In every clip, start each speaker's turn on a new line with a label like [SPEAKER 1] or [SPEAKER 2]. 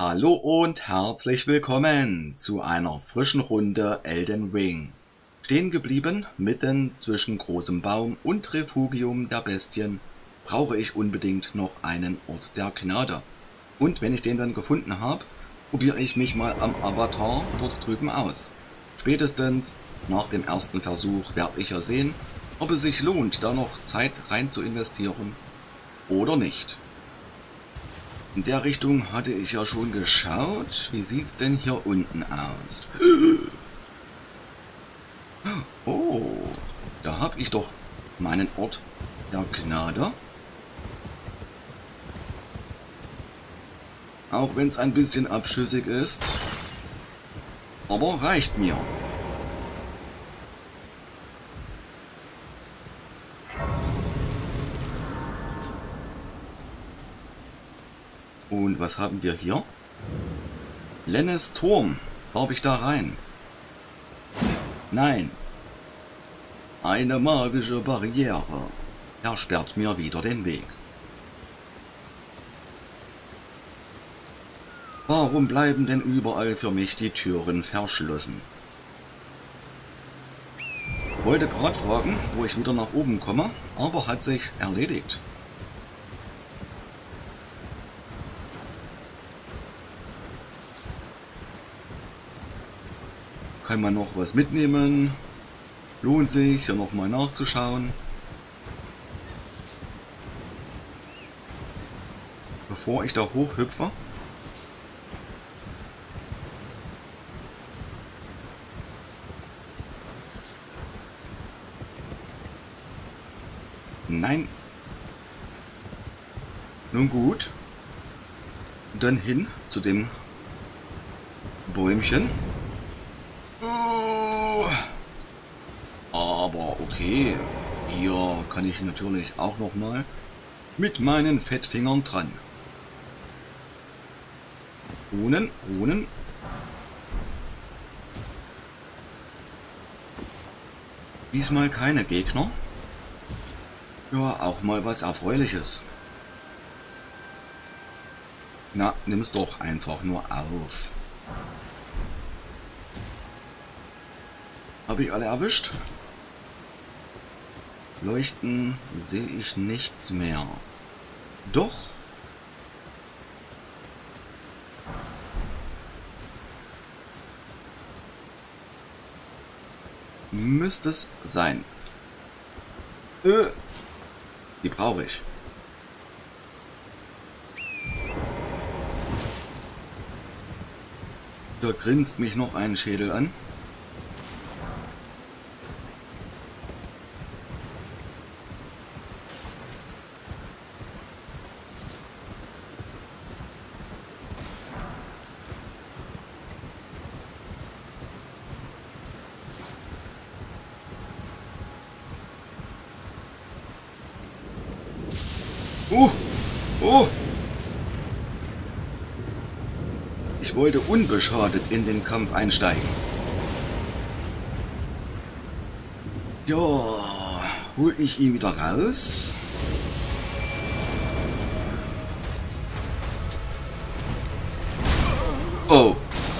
[SPEAKER 1] Hallo und herzlich willkommen zu einer frischen Runde Elden Ring. Stehen geblieben, mitten zwischen großem Baum und Refugium der Bestien, brauche ich unbedingt noch einen Ort der Gnade. Und wenn ich den dann gefunden habe, probiere ich mich mal am Avatar dort drüben aus. Spätestens nach dem ersten Versuch werde ich ja sehen, ob es sich lohnt, da noch Zeit rein zu investieren oder nicht. In der Richtung hatte ich ja schon geschaut. Wie sieht's denn hier unten aus? Oh, da habe ich doch meinen Ort der Gnade. Auch wenn es ein bisschen abschüssig ist. Aber reicht mir. Und was haben wir hier? Lennes Turm. Darf ich da rein? Nein. Eine magische Barriere. Er sperrt mir wieder den Weg. Warum bleiben denn überall für mich die Türen verschlossen? Wollte gerade fragen, wo ich wieder nach oben komme, aber hat sich erledigt. Kann man noch was mitnehmen? Lohnt sich, hier nochmal nachzuschauen. Bevor ich da hochhüpfe. Nein. Nun gut. Dann hin zu dem Bäumchen. Aber okay, hier kann ich natürlich auch noch mal mit meinen Fettfingern dran. Runen, Runen. Diesmal keine Gegner. Ja, auch mal was Erfreuliches. Na, nimm es doch einfach nur auf. Habe ich alle erwischt? Leuchten sehe ich nichts mehr. Doch. Müsste es sein. Die brauche ich. Da grinst mich noch ein Schädel an. Oh! Ich wollte unbeschadet in den Kampf einsteigen. Ja, hol ich ihn wieder raus. Oh!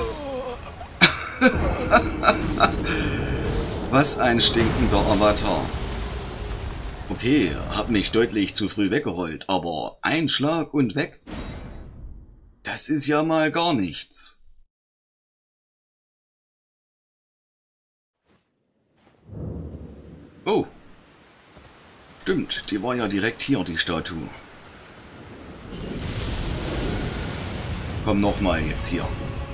[SPEAKER 1] Was ein stinkender Avatar. Okay, hab mich deutlich zu früh weggerollt, aber ein Schlag und weg? Das ist ja mal gar nichts. Oh. Stimmt, die war ja direkt hier, die Statue. Komm nochmal jetzt hier.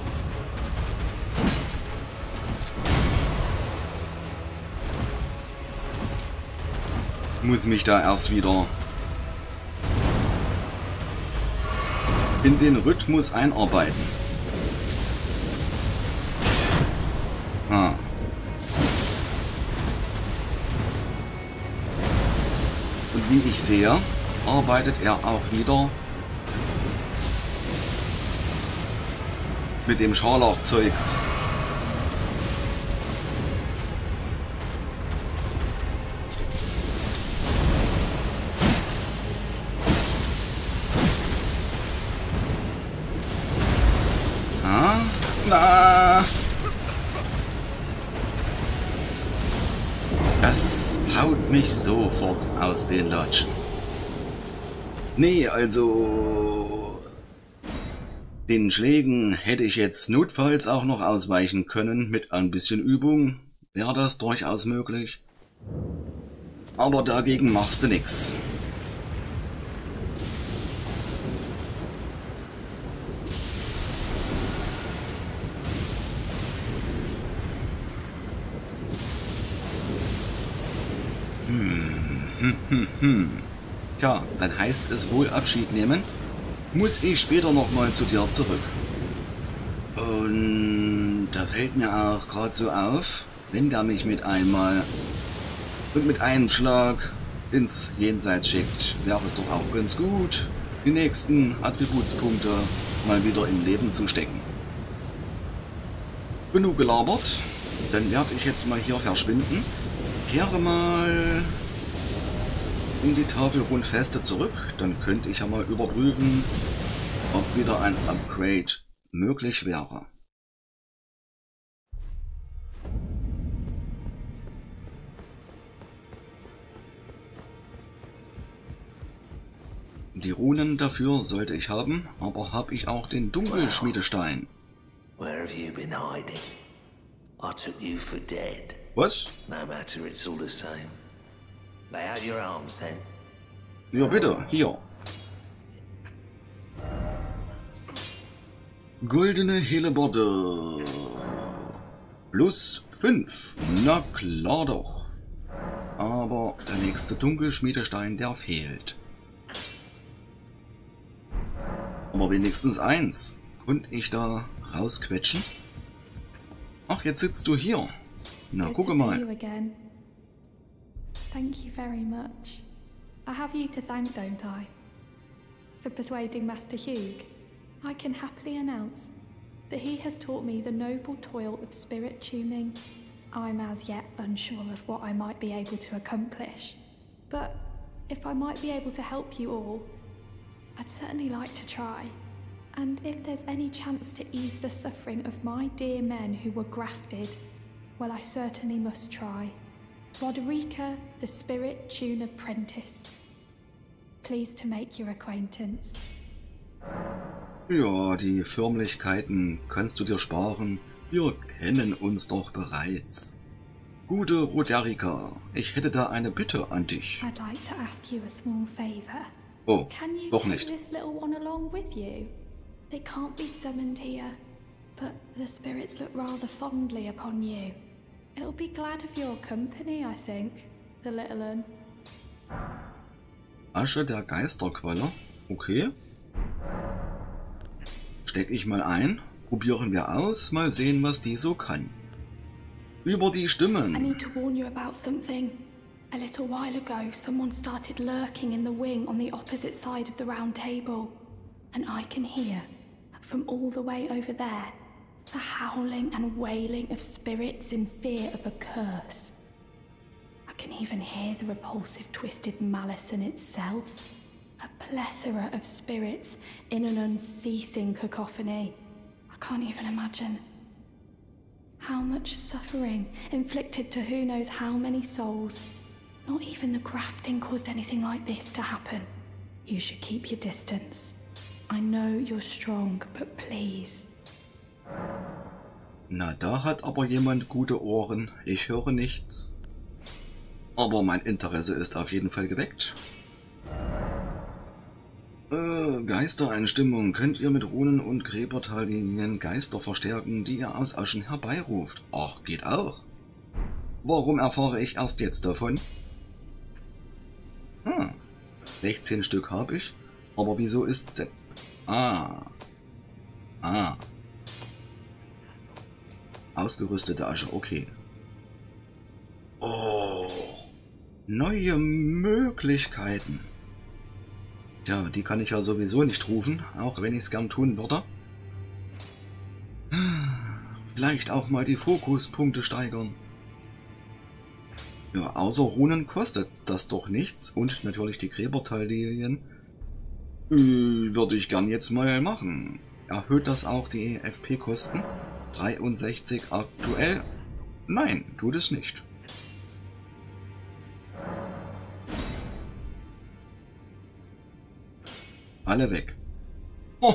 [SPEAKER 1] Muss mich da erst wieder in den Rhythmus einarbeiten. Ah. Und wie ich sehe, arbeitet er auch wieder mit dem Scharlachzeugs. Das haut mich sofort aus den Latschen. Nee, also den Schlägen hätte ich jetzt notfalls auch noch ausweichen können. Mit ein bisschen Übung wäre das durchaus möglich. Aber dagegen machst du nix. Tja, dann heißt es wohl Abschied nehmen. Muss ich später nochmal zu dir zurück. Und da fällt mir auch gerade so auf, wenn der mich mit einem Schlag ins Jenseits schickt, wäre es doch auch ganz gut, die nächsten Attributspunkte mal wieder im Leben zu stecken. Genug gelabert, dann werde ich jetzt mal hier verschwinden, kehre mal in die Tafel Rundfeste zurück, dann könnte ich ja mal überprüfen, ob wieder ein Upgrade möglich wäre. Die Runen dafür sollte ich haben, aber habe ich auch den Dunkelschmiedestein.
[SPEAKER 2] Where have you been hiding? I took you for dead.
[SPEAKER 1] Was?
[SPEAKER 2] No matter, it's all the same. Lay out your arms then.
[SPEAKER 1] Ja bitte, hier. Goldene Helleborte. Plus 5. Na klar doch. Aber der nächste Dunkelschmiedestein, der fehlt. Aber wenigstens eins. Konnte ich da rausquetschen? Ach, jetzt sitzt du hier. Na, gucke mal.
[SPEAKER 3] Thank you very much. I have you to thank, don't I? For persuading Master Hugh. I can happily announce that he has taught me the noble toil of spirit tuning. I'm as yet unsure of what I might be able to accomplish. But if I might be able to help you all, I'd certainly like to try. And if there's any chance to ease the suffering of my dear men who were grafted, well, I certainly must try. Roderica, the Spirit Tune Apprentice. Pleased to make your acquaintance.
[SPEAKER 1] Ja, die Förmlichkeiten kannst du dir sparen. Wir kennen uns doch bereits. Gute Roderica, ich hätte da eine Bitte an dich.
[SPEAKER 3] I'd like to ask you a small favor.
[SPEAKER 1] Oh,
[SPEAKER 3] Can you
[SPEAKER 1] doch
[SPEAKER 3] take
[SPEAKER 1] nicht.
[SPEAKER 3] this little one along with you? They can't be summoned here, but the spirits look rather fondly upon you. It'll be glad of your company, I think, the little one.
[SPEAKER 1] Asche der Geisterqualle. Okay. Steck ich mal ein. Probieren wir aus. Mal sehen, was die so kann. Über die
[SPEAKER 3] I
[SPEAKER 1] Stimmen.
[SPEAKER 3] need to warn you about something. A little while ago, someone started lurking in the wing on the opposite side of the round table. And I can hear, from all the way over there, the howling and wailing of spirits in fear of a curse. I can even hear the repulsive twisted malice in itself. A plethora of spirits in an unceasing cacophony. I can't even imagine. How much suffering inflicted to who knows how many souls. Not even the grafting caused anything like this to happen. You should keep your distance. I know you're strong, but please.
[SPEAKER 1] Na, da hat aber jemand gute Ohren. Ich höre nichts. Aber mein Interesse ist auf jeden Fall geweckt. Geistereinstimmung. Könnt ihr mit Runen und Gräbertallinien Geister verstärken, die ihr aus Aschen herbeiruft? Ach, geht auch. Warum erfahre ich erst jetzt davon? 16 Stück habe ich. Aber wieso ist es... Ausgerüstete Asche, okay. Oh, neue Möglichkeiten. Tja, die kann ich ja sowieso nicht rufen, auch wenn ich es gern tun würde. Vielleicht auch mal die Fokuspunkte steigern. Ja, außer Runen kostet das doch nichts. Und natürlich die Gräbertalilien. Würde ich gern jetzt mal machen. Erhöht das auch die FP-Kosten? 63 aktuell? Nein, tut es nicht. Alle weg. Oh!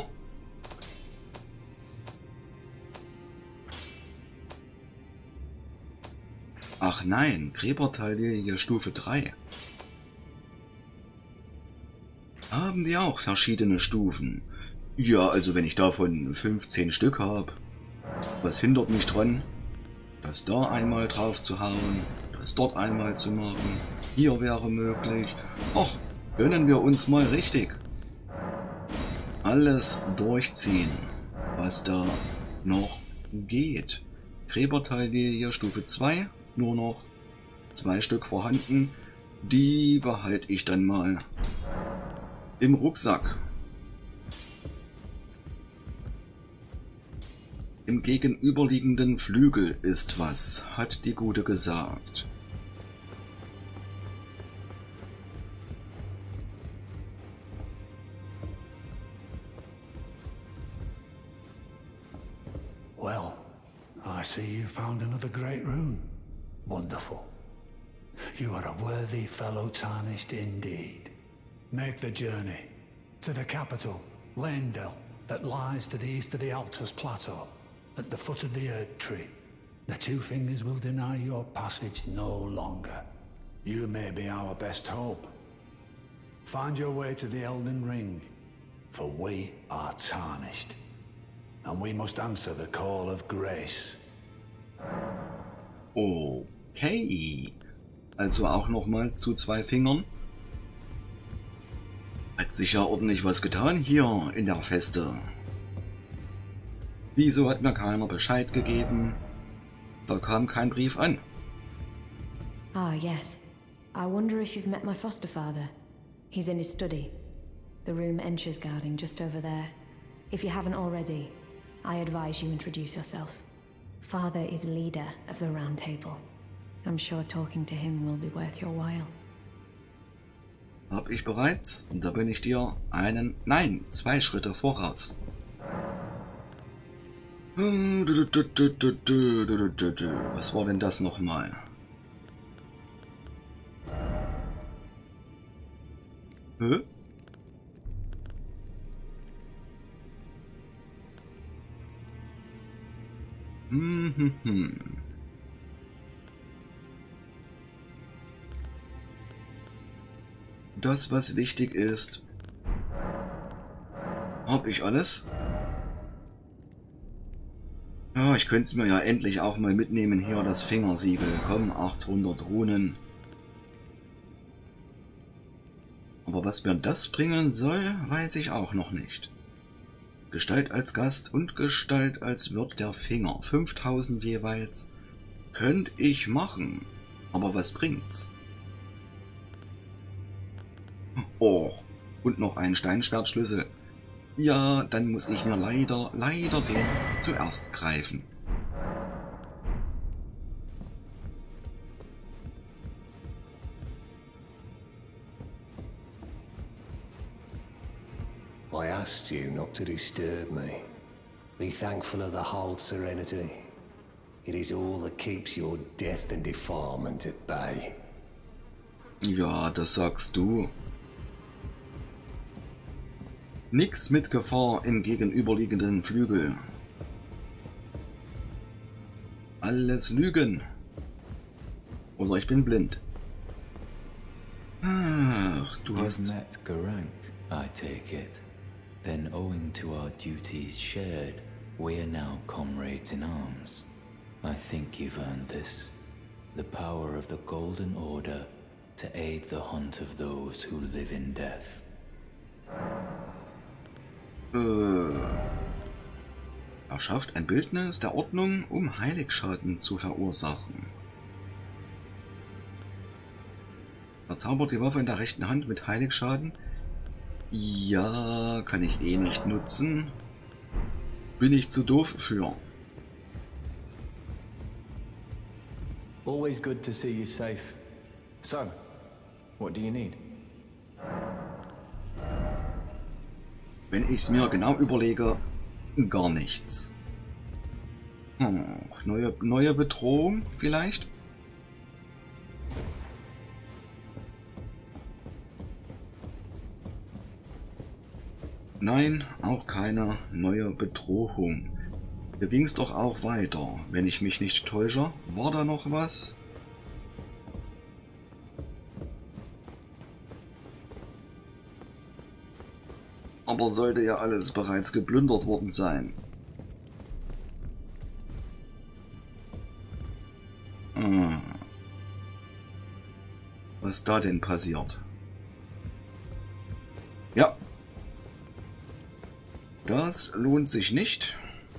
[SPEAKER 1] Ach nein, Gräbertalie Stufe 3. Haben die auch verschiedene Stufen? Ja, also wenn ich davon 15 Stück habe, was hindert mich dran, das da einmal drauf zu hauen, das dort einmal zu machen, hier wäre möglich. Ach, gönnen wir uns mal richtig. Alles durchziehen, was da noch geht. Gräbertalie Stufe 2, nur noch 2 Stück vorhanden. Die behalte ich dann mal im Rucksack. Im gegenüberliegenden Flügel ist was, hat die Gute gesagt.
[SPEAKER 4] Well, I see you found another great rune. Wonderful. You are a worthy fellow tarnished indeed. Make the journey to the capital, Leyndell, that lies to the east of the Altus Plateau, at the foot of the Erd Tree. The Two Fingers will deny your passage no longer. You may be our best hope. Find your way to the Elden Ring, for we are tarnished, and we must answer the call of grace.
[SPEAKER 1] Okay. Also auch nochmal zu 2 Fingern. Hat sich ja ordentlich was getan hier in der Feste. Wieso hat mir keiner Bescheid gegeben? Da kam kein Brief an.
[SPEAKER 5] Ah, yes. I wonder if you've met my foster father. He's in his study. The room Encher's guarding just over there. If you haven't already, I advise you introduce yourself. Father is leader of the Round Table. I'm sure talking to him will be worth your while.
[SPEAKER 1] Hab ich bereits? Und da bin ich dir nein, 2 Schritte voraus. Was war denn das nochmal? Hä? Das, was wichtig ist. Hab ich alles? Ja, ich könnte es mir ja endlich auch mal mitnehmen hier, das Fingersiegel. Komm, 800 Runen. Aber was mir das bringen soll, weiß ich auch noch nicht. Gestalt als Gast und Gestalt als Wirt der Finger. 5000 jeweils. Könnte ich machen. Aber was bringt's? Oh, und noch ein Steinschwertschlüssel. Ja, dann muss ich mir leider den zuerst greifen.
[SPEAKER 2] I asked you not to disturb me. Be thankful of the Hold Serenity. It is all that keeps your death and defilement at bay.
[SPEAKER 1] Ja, das sagst du. Nix mit Gefahr im gegenüberliegenden Flügel. Alles Lügen. Oder ich bin blind. Ach, du hast...
[SPEAKER 6] You've met Garank, I take it. Then owing to our duties shared, we are now comrades in arms. I think you've earned this. The power of the Golden Order to aid the hunt of those who live in death.
[SPEAKER 1] Erschafft ein Bildnis der Ordnung, um Heiligschaden zu verursachen. Verzaubert die Waffe in der rechten Hand mit Heiligschaden. Ja, kann ich eh nicht nutzen. Bin ich zu doof für.
[SPEAKER 7] Always good to see you safe. So, what do you need?
[SPEAKER 1] Wenn ich es mir genau überlege, gar nichts. Neue Bedrohung vielleicht? Nein, auch keine neue Bedrohung. Hier ging es doch auch weiter. Wenn ich mich nicht täusche, war da noch was? Aber sollte ja alles bereits geplündert worden sein. Was da denn passiert? Ja. Das lohnt sich nicht.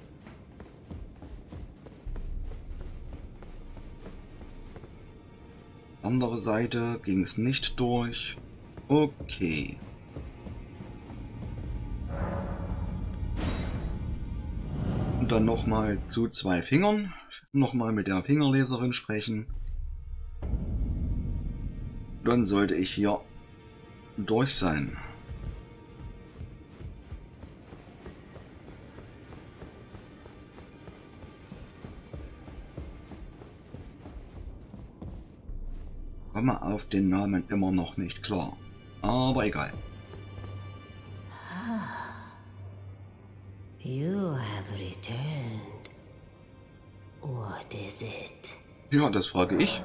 [SPEAKER 1] Andere Seite ging es nicht durch. Okay. Und dann nochmal zu 2 Fingern. Nochmal mit der Fingerleserin sprechen. Dann sollte ich hier durch sein. Komme auf den Namen immer noch nicht klar. Aber egal.
[SPEAKER 2] You have returned. What is it?
[SPEAKER 1] Ja, das frage ich.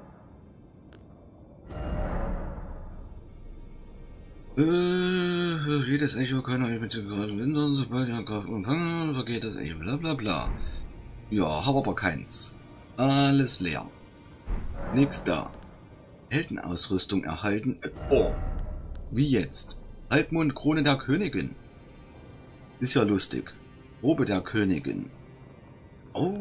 [SPEAKER 1] Jedes Echo kann euch mit gerade lindern, sobald ihr Kraft empfangen, vergeht das Echo, bla bla bla. Ja, habe aber keins. Alles leer. Nix da. Heldenausrüstung erhalten. Oh, wie jetzt? Halbmond Krone der Königin. Ist ja lustig. Robe der Königin. Oh.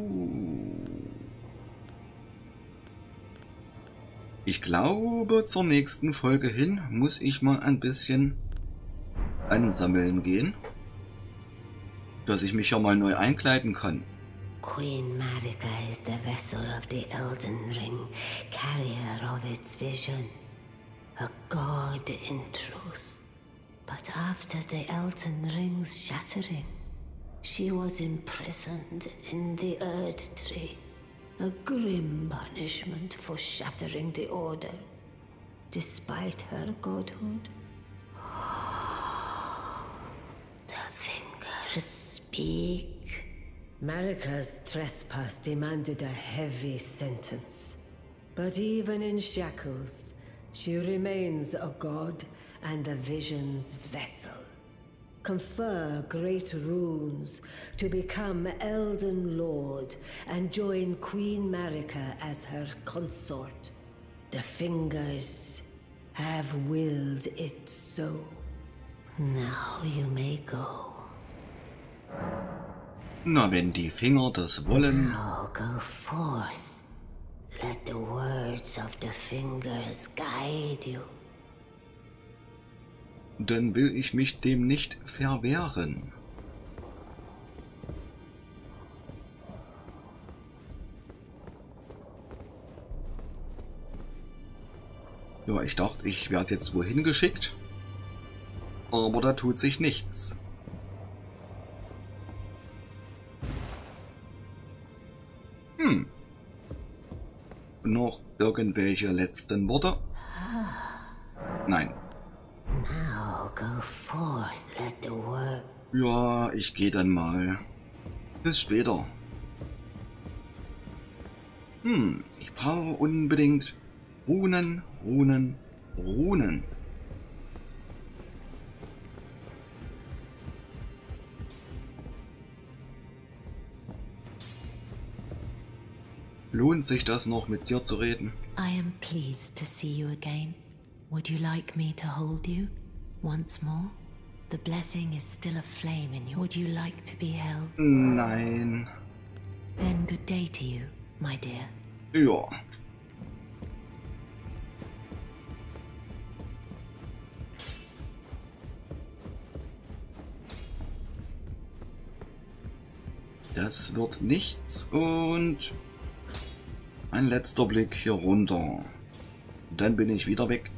[SPEAKER 1] Ich glaube, zur nächsten Folge hin muss ich mal ein bisschen ansammeln gehen, dass ich mich ja mal neu einkleiden kann.
[SPEAKER 2] Queen Marika is the vessel of the Elden Ring, carrier of its vision. A god in truth. But after the Elden Ring's shattering, she was imprisoned in the Earth Tree. A grim punishment for shattering the Order, despite her godhood. The fingers speak.
[SPEAKER 8] Marika's trespass demanded a heavy sentence. But even in shackles, she remains a god and the Vision's vessel. Confer great runes to become Elden Lord and join Queen Marika as her consort. The fingers have willed it so.
[SPEAKER 2] Now you may go.
[SPEAKER 1] Na, wenn die Finger das wollen.
[SPEAKER 2] Now go forth. Let the words of the fingers guide you.
[SPEAKER 1] Dann will ich mich dem nicht verwehren. Ja, ich dachte, ich werde jetzt wohin geschickt. Aber da tut sich nichts. Noch irgendwelche letzten Worte? Nein.
[SPEAKER 2] Now go forth, let the word.
[SPEAKER 1] Ja, ich gehe dann mal. Bis später. Ich brauche unbedingt Runen, Runen, Runen. Lohnt sich das noch, mit dir zu reden?
[SPEAKER 9] I am pleased to see you again. Would you like me to hold you once more? The blessing is still aflame in you. Would you like to be held?
[SPEAKER 1] Nein.
[SPEAKER 9] Then good day to you, my dear.
[SPEAKER 1] Ja. Das wird nichts und ein letzter Blick hier runter. Dann bin ich wieder weg.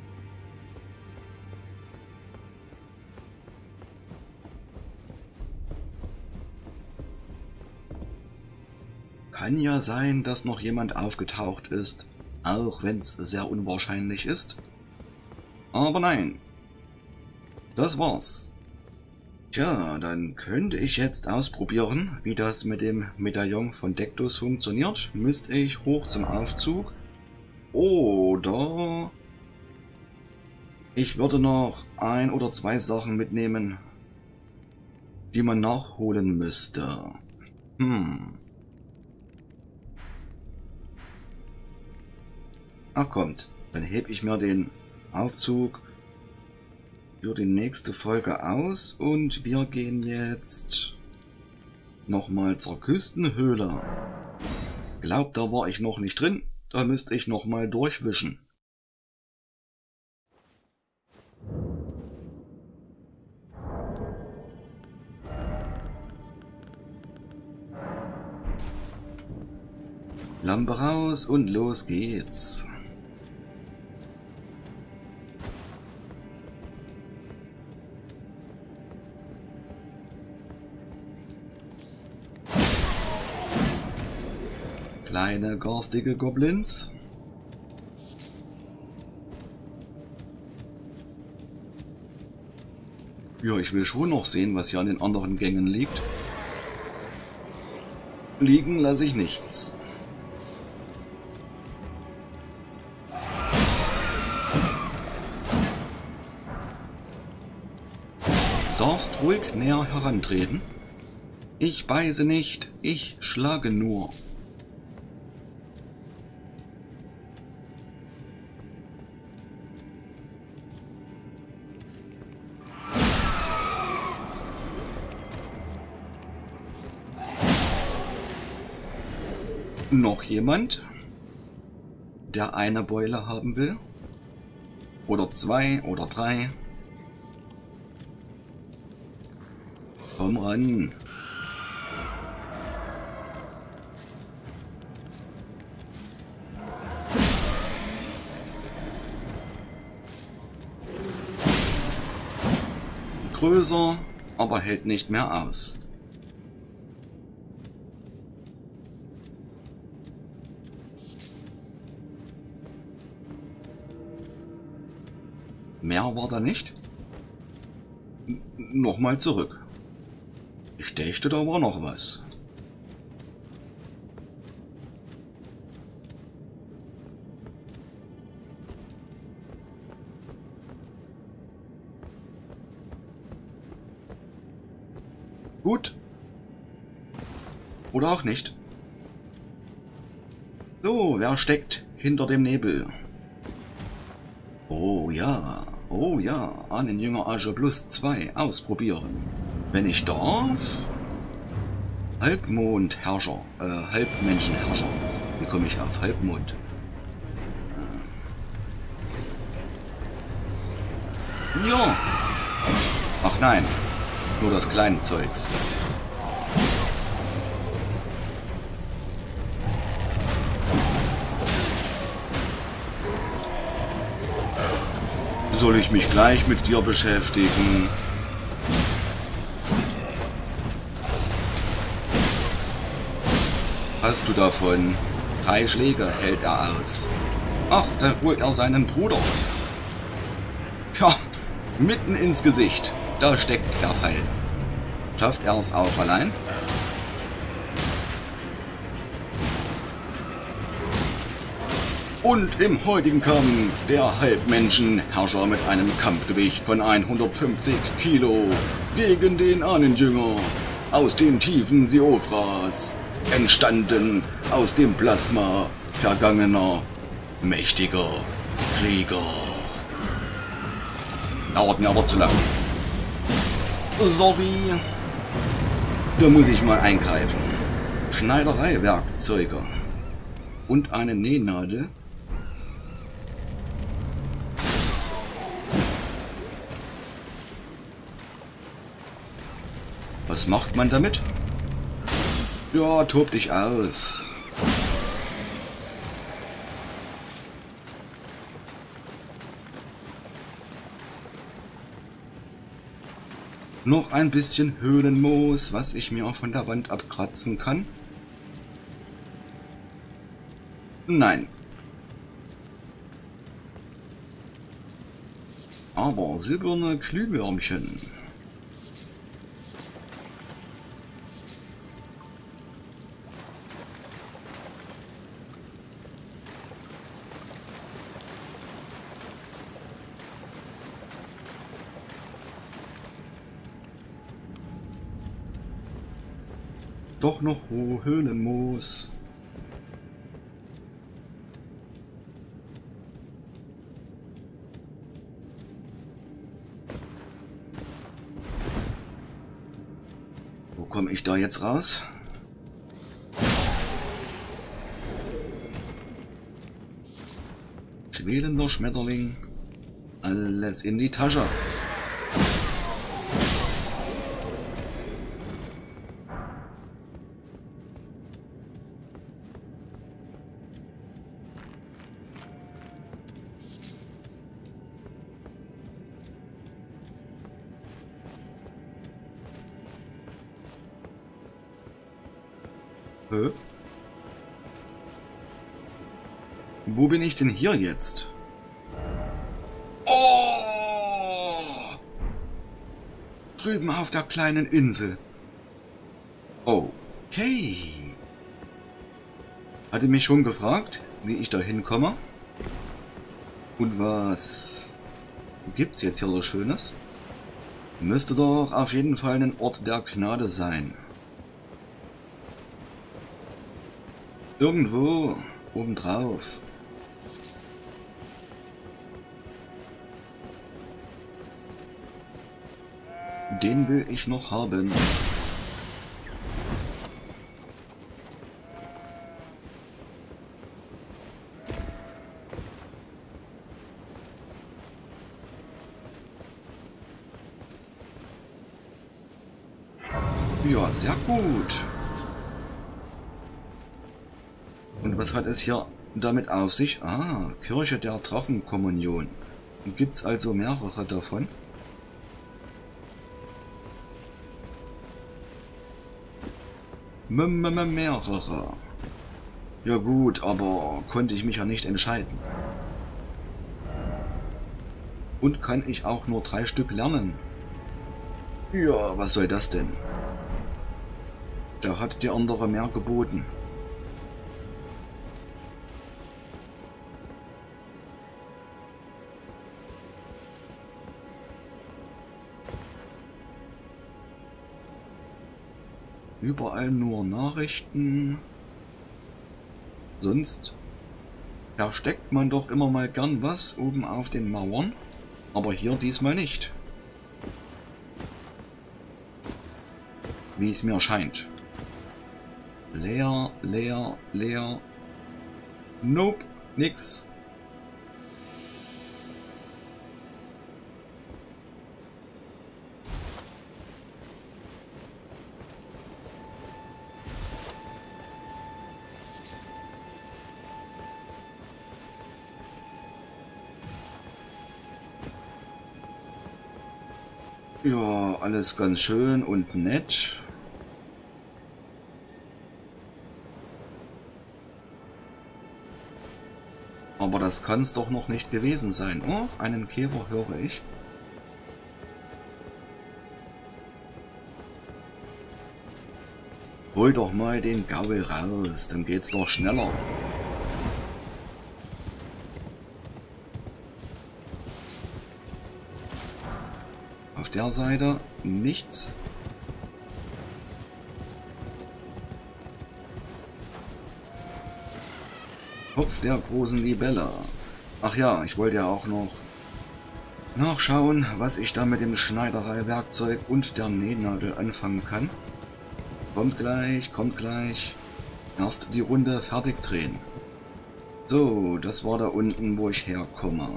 [SPEAKER 1] Kann ja sein, dass noch jemand aufgetaucht ist, auch wenn es sehr unwahrscheinlich ist. Aber nein. Das war's. Tja, dann könnte ich jetzt ausprobieren, wie das mit dem Medaillon von Dektus funktioniert. Müsste ich hoch zum Aufzug. Oder ich würde noch 1 oder 2 Sachen mitnehmen, die man nachholen müsste. Ach kommt, dann hebe ich mir den Aufzug für die nächste Folge aus und wir gehen jetzt nochmal zur Küstenhöhle. Glaubt, da war ich noch nicht drin, da müsste ich nochmal durchwischen. Lampe raus und los geht's. Kleine garstige Goblins. Ja, ich will schon noch sehen, was hier an den anderen Gängen liegt. Liegen lasse ich nichts. Darfst ruhig näher herantreten. Ich beiße nicht, ich schlage nur. Noch jemand, der eine Beule haben will? Oder 2 oder 3? Komm ran. Größer, aber hält nicht mehr aus. Mehr war da nicht. Nochmal zurück. Ich dächte, da war noch was. Gut. Oder auch nicht. So, wer steckt hinter dem Nebel? Oh ja, Ahnenjünger Asche plus 2 ausprobieren. Wenn ich darf? Halbmondherrscher, Halbmenschenherrscher. Wie komme ich auf Halbmond? Ja. Ach nein, nur das kleine Zeugs. Soll ich mich gleich mit dir beschäftigen? Hast du davon? 3 Schläge hält er aus. Ach, dann holt er seinen Bruder. Ja, mitten ins Gesicht. Da steckt der Pfeil. Schafft er es auch allein? Und im heutigen Kampf der Halbmenschenherrscher mit einem Kampfgewicht von 150 Kilo gegen den Ahnenjünger aus den Tiefen Siofras, entstanden aus dem Plasma vergangener, mächtiger Krieger. Dauert mir aber zu lang. Sorry, da muss ich mal eingreifen. Schneidereiwerkzeuge und eine Nähnadel. Was macht man damit? Ja, tob dich aus. Noch ein bisschen Höhlenmoos, was ich mir von der Wand abkratzen kann. Nein. Aber silberne Glühwürmchen. doch noch Höhlenmoos. Wo komme ich da jetzt raus? Schwelender Schmetterling. Alles in die Tasche. Hä? Wo bin ich denn hier jetzt? Oh! Drüben auf der kleinen Insel. Okay. Hatte mich schon gefragt, wie ich da hinkomme. Und was gibt's jetzt hier so Schönes? Müsste doch auf jeden Fall ein Ort der Gnade sein. Irgendwo obendrauf. Den will ich noch haben. Ja, sehr gut. Und was hat es hier damit auf sich? Ah, Kirche der Drachenkommunion. Gibt's also mehrere davon? Mehrere. Ja gut, aber konnte ich mich ja nicht entscheiden. Und kann ich auch nur 3 Stück lernen? Ja, was soll das denn? Da hat die andere mehr geboten. Überall nur Nachrichten. Sonst versteckt man doch immer mal gern was oben auf den Mauern. Aber hier diesmal nicht. Wie es mir scheint. Leer, leer, leer. Nope, nix. Ja, alles ganz schön und nett. Aber das kann es doch noch nicht gewesen sein. Oh, einen Käfer höre ich. Hol doch mal den Gaul raus, dann geht's doch schneller. Auf der Seite nichts. Kopf der großen Libelle. Ach ja, ich wollte ja auch noch nachschauen, was ich da mit dem Schneidereiwerkzeug und der Nähnadel anfangen kann. Kommt gleich, kommt gleich. Erst die Runde fertig drehen. So, das war da unten, wo ich herkomme.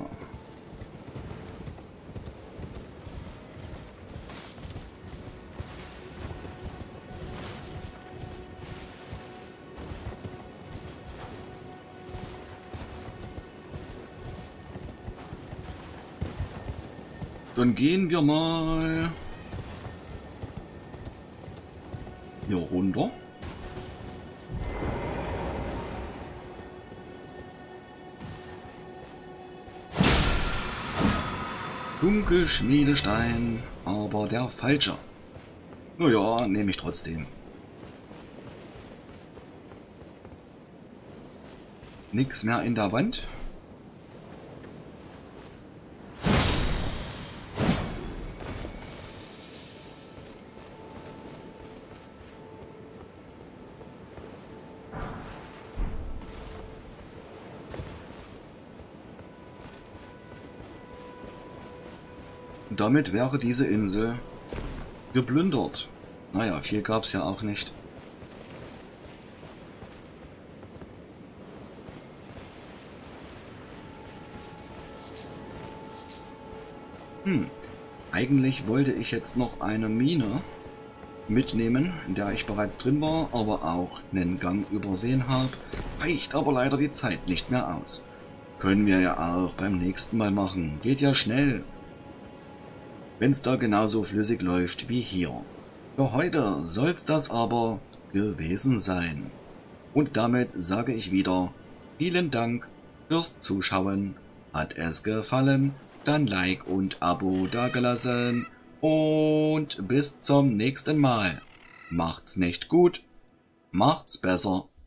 [SPEAKER 1] Dann gehen wir mal hier runter. Dunkelschmiedestein, aber der falsche. Naja, nehme ich trotzdem. Nix mehr in der Wand. Und damit wäre diese Insel geplündert. Naja, viel gab es ja auch nicht. Eigentlich wollte ich jetzt noch eine Mine mitnehmen, in der ich bereits drin war, aber auch einen Gang übersehen habe. Reicht aber leider die Zeit nicht mehr aus. Können wir ja auch beim nächsten Mal machen. Geht ja schnell. Wenn es da genauso flüssig läuft wie hier. Für heute soll's das aber gewesen sein. Und damit sage ich wieder vielen Dank fürs Zuschauen. Hat es gefallen? Dann Like und Abo dagelassen und bis zum nächsten Mal. Macht's nicht gut, macht's besser.